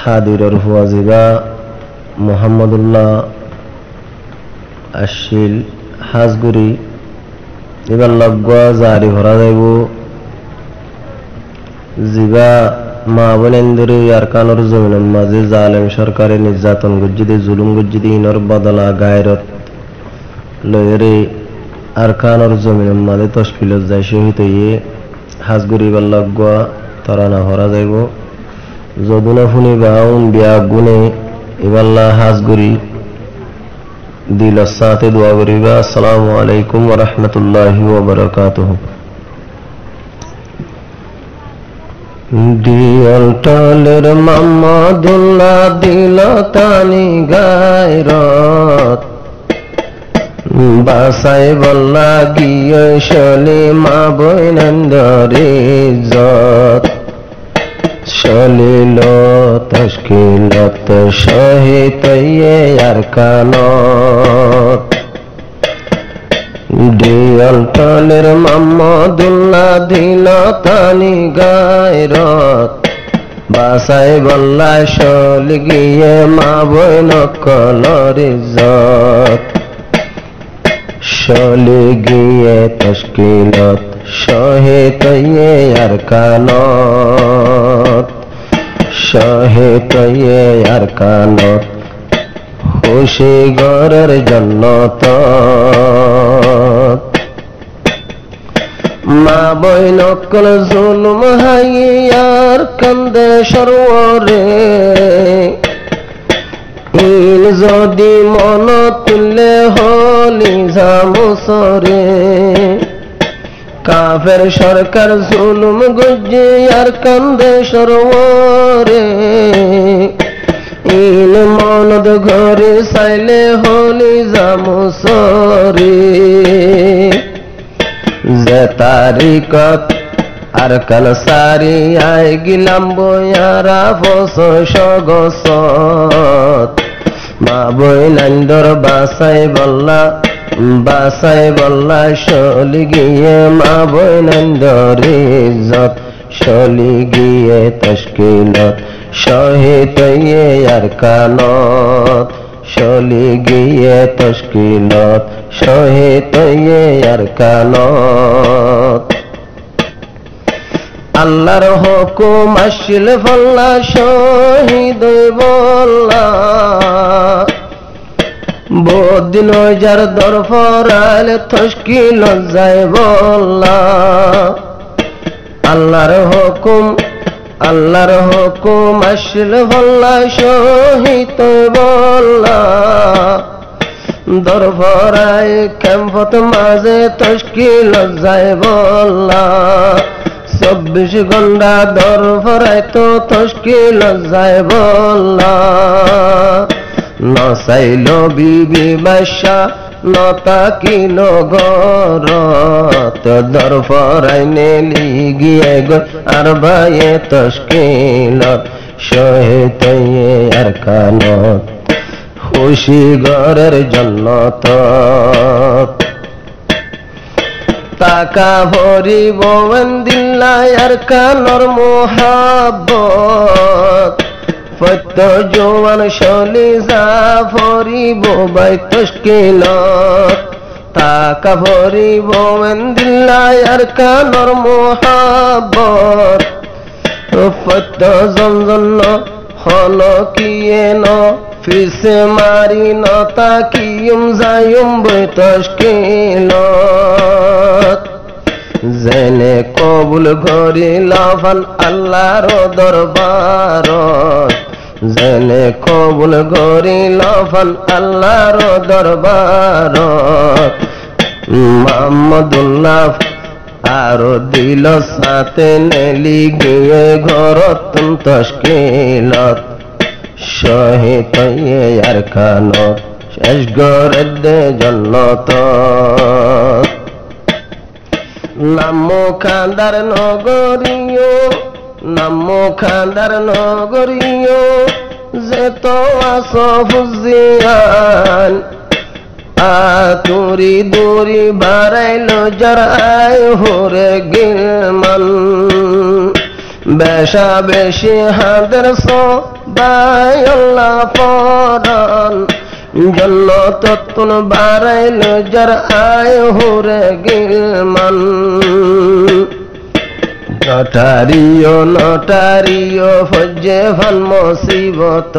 হাদিরর হুয়াজিবা মোহাম্মদুল্লাহ আশিল হাজগুড়ি এবার লগা জারি ভরা যাইব জিবা মা বোনেন্দ্রে আরকানোর জমিনের মাঝে জালেম সরকারের নির্যাতন গজ্জিদে জুলুম গজ্জিদে ইনর বদলা গায়রত লয়েরে আরকানোর জমিনের মাঝে তশফিলত যায় শহীদ হইয়ে হাজগুড়ি এবার লগা তরানা ভরা যাইব যদুনা ফুনি বাউন বিয়া গুনে এবাল্লা হাজগুড়ি দিল সাথে দোয়া করিবা। আসসালামু আলাইকুম ওয়া রাহমাতুল্লাহি ওয়া বারাকাতুহু। দিয়াল টালের মামাদুল্লাহ দিল তানি গায়রত বাসাই বল্লা গিয়ে শলি মা বৈনন্দরে ইজ্জত শলিল তশকিলত শহীদ আরকানত দিয়াল টালের মামাদুল্লাহ দিল তানি গায়রত বাসাই বল্লা শলি গিয়ে মা বৈন কলর ইজ্জত শলি গিয়ে তশকিলত শহীদ আরকানত শহীদ আরকানত খুশি গরের জন্নত মা বইন কল জুলুম হাইয়ার কান্দে সরোরে ইন যদি মন তুলে হলি জামুসরে কাফের সরকার জুলুম গজ্জে আর কান্দে সরোরে ইন মনদ ঘরে সাইলে হলি জামুসরে যে তারিকত আর কাল সারি আই গিলাম বয়ারা ফস সগসত মা বইনান্দর বাসাই বল্লা শলি গিয়ে মা বৈনন্দর ইজ্জত শলি গিয়ে তশকিলত শহীদ আরকানত শলি গিয়ে তশকিলত শহীদ আরকানত আল্লাহর হুকুম আসিল ফল্লা শহীদ বল্লা বদিন যার দরফরাল তশকিল যায় বল্লা আল্লাহর হুকুম আসিল ফল্লা শহীদ বল্লা দরফরায় ক্যাম্পত মাঝে তশকিল যায় বল্লা 24 ঘন্টা দরফরায় তো তশকিল যায় বল্লা নসাইল বিবি বাদশা নতাকিল গরত দরফরাই নেলি গিয়ে গো আর ভাইয়ে তশকিলত শহীদ আরকানত খুশি ঘরের জন্নত টাকা ভরিব দিল্লায় আরকানর মোহাব্বত ফত জোয়ান শলি জাফরিব বাই তশকিলত টাকা ভরিব দিল্লায় আরকানর মোহাব্বত ফত জনজন্য হল কিয়ে ন ফিসে মারি নতা কিয়ুম যায়ুম বই তশকিলত জেনে কবুল ঘরি লাফান আল্লাহর দরবারত জেনে কবুল ঘরি লাফান আল্লাহর দরবারত মুহাম্মদুল্লাহ আর দিল সাথে নেলি গিয়ে ঘরত তশকিলত শহীদ আরকানত শেষ ঘরের দে জন্নত নামো খান্দার নগরীয় যে তো আসফুজিয়ান আতুরি দূরি বাড়াইল জরাই হোরে গিলমান বেশা বেশি হাদের সো বাই আল্লাহ পরান জন্নততুন বারাইল যার আয় হুরে গিলমান নটারিও ফজ্জে ফান মুসিবত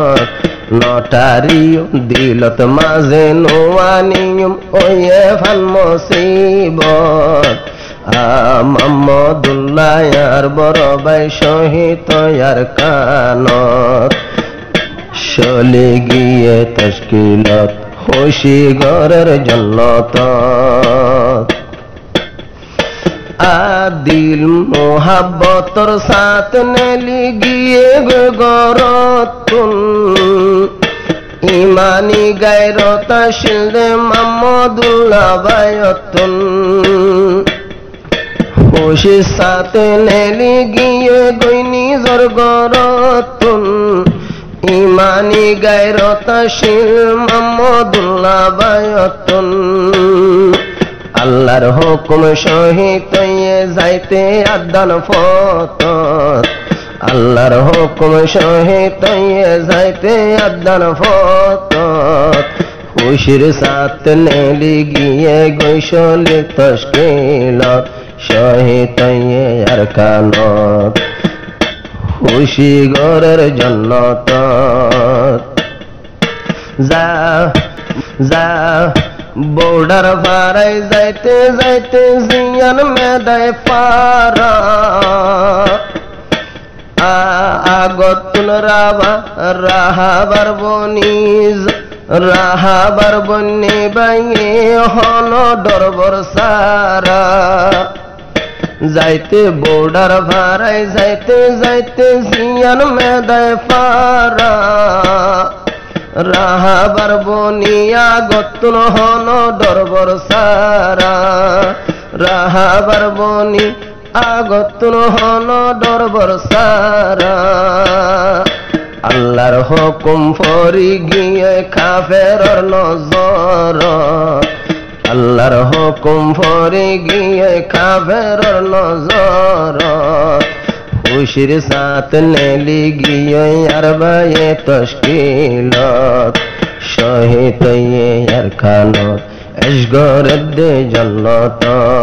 নটারিও দিলত মাঝে নোয়ানিয়ম ওয়ে ফান মুসিবত মোহাম্মদুল্লাহ আর বড় ভাই শহীদ আর কানত চলে গিয়ে তশকিলত খুশি ঘরের জন্নত আদিল মোহাব্বতর সাথ নেলি গিয়ে গরতুন ইমানি গায়রত শিলদে মোহাম্মদুল্লাহ বায়তুন খুশি সাথে নেলি গিয়ে গইনি জর গরতুন ইমানি গায়রত শিল মোহাম্মদুল্লাহ বায়তুন আল্লাহর হুকুম সহিত যাইতে আদান ফত আল্লাহর হুকুম সহিত যাইতে আদান ফত খুশির সাথ নেলি গিয়ে গৈশলি তশকিলত সহিত আর কানত খুশি ঘরের জন্নত যা যা বর্ডার পারাই যাইতে যাইতে জিয়ান মেদায় পারা আগতুন রাহাবার বনি বাইয়ে হন ডরবর সারা যাইতে বর্ডার পারাই যাইতে যাইতে জিয়ান মেদায় পারা রাহাবার বনিয়া গতুন হন ডরবর সারা রাহাবার বনি আগতুন হন ডরবর সারা আল্লাহর হুকুম ফরি গিয়ে কাফেরর নজর আল্লাহর হুকুম ফরি গিয়ে কাফেরর নজর খুশির সাথ নেলি গিয়ে আর বায়ে তশকিলত শহীদ আর খানত এশগরের দে জন্নত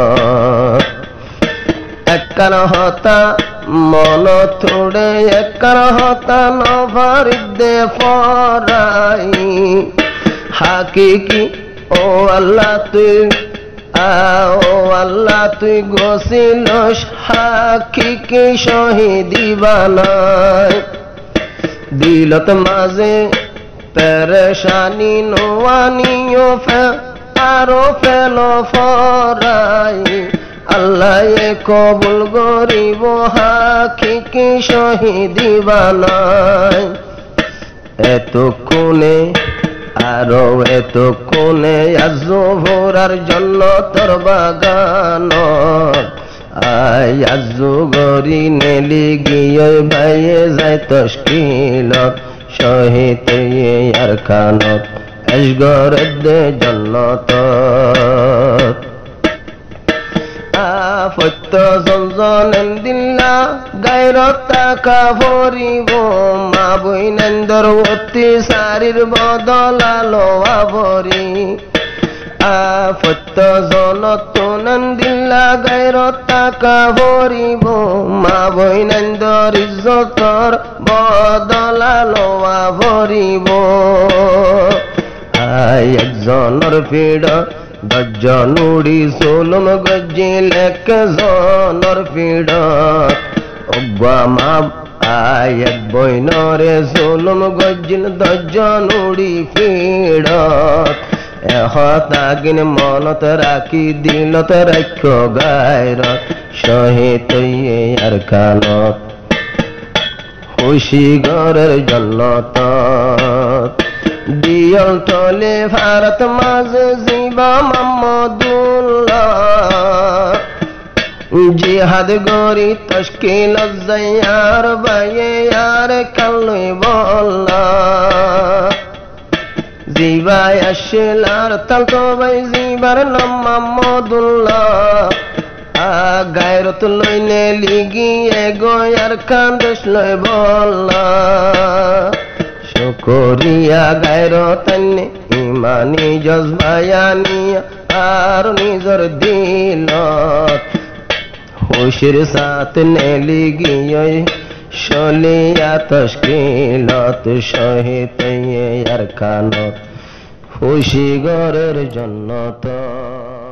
একখান হতা মন থোড়ে একখান হতা নভরিদে ফরাই হাকিকি ও আল্লাহ তুই ও আল্লাহ তুই গছিলস হাকিকি শহীদি বানাই দিলত মাঝে পেরেশানি নোয়ানিও আরো ফেল ফরাই আল্লাহ কবুল গরিব হাকিকি শহীদি বানাই এতক্ষণে আরো এতক্ষণে আজুভরার জন্য তোর বাগান আয় আজু গরি নেলি গিয়ে ভাইয়ে যায় তশকিলত শহীদ আর কানত এশগরের দে জন্নত আফত জনজন দিল্লা গায়রতা কাভরিব মা বইনেন্দর অতি সারির বদলালো আবরি আফত জনতন দিল্লা গায়রতা কাভরিব মা বইনেন্দর ইজ্জতর বদলালো আবরিব আয় একজনের পিড় দশজনুড়ি জুলুম গজ্জিল একজনের পিড় অজ্ঞা মা আয় এক বইনরে জুলুম গজ্জিল দশজনুড়ি পিড় এহতাগিন মনত রাখি দিলত রাক্ষ গায়রত শহীদ আর কানত খুশি ঘরের জন্নত দিয়ল তলে ভারত মাঝে জিবা মোহাম্মদুল্লাহ জিহাদ গরি তশকিল যাইয়ার বাইয়ে আর কালই বল্লা জিবাই আসলার তাল তো ভাই জিবার নাম মোহাম্মদুল্লাহ গায়রত লইনে লিগিয়ে গয়ার কান্দেশ লই বল্লা শুকরিয়া গায়রত আইনে ইমানি জজবায়ানিয়া আর নিজর দিলত হুশির সাথ নে লিগিয়ে শলিয়া তশকিলত শহীদ আর কানত খুশি গরের জন্য তো